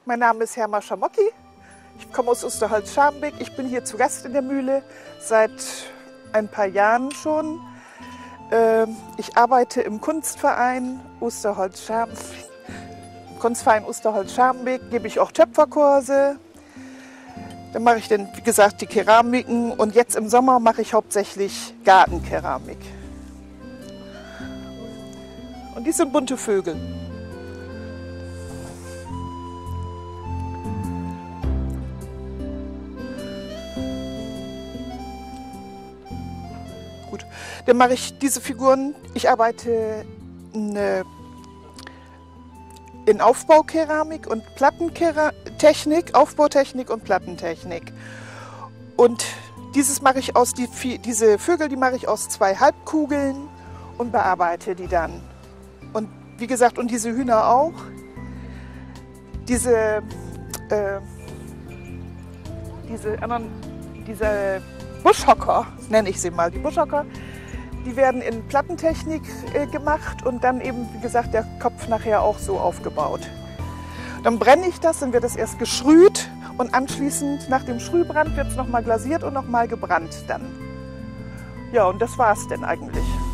mein Name ist Herma Schamocki. Ich komme aus Osterholz-Scharmbeck. Ich bin hier zu Gast in der Mühle seit ein paar Jahren schon. Ich arbeite im Kunstverein Osterholz-Scharmbeck, gebe ich auch Töpferkurse. Dann mache ich dann, wie gesagt, die Keramiken und jetzt im Sommer mache ich hauptsächlich Gartenkeramik. Und die sind bunte Vögel. Gut, dann mache ich diese Figuren. Ich arbeite in Aufbaukeramik und Plattentechnik, Aufbautechnik und Plattentechnik. Und diese Vögel, die mache ich aus 2 Halbkugeln und bearbeite die dann. Und wie gesagt, und diese Hühner auch. Diese Buschhocker, nenne ich sie mal, die Buschhocker, die werden in Plattentechnik gemacht und dann eben, wie gesagt, der Kopf nachher auch so aufgebaut. Dann brenne ich das, dann wird es erst geschrüht und anschließend nach dem Schrühbrand wird es nochmal glasiert und nochmal gebrannt dann. Ja, und das war es denn eigentlich.